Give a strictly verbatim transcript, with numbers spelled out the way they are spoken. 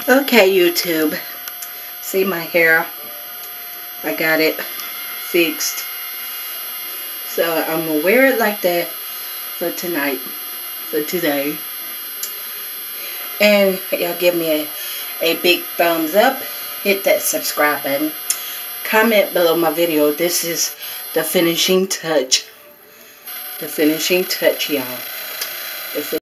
Okay, YouTube. See my hair? I got it fixed. So I'm gonna wear it like that for tonight, for today. And y'all give me a, a big thumbs up. Hit that subscribe button. Comment below my video. This is the finishing touch. The finishing touch, y'all.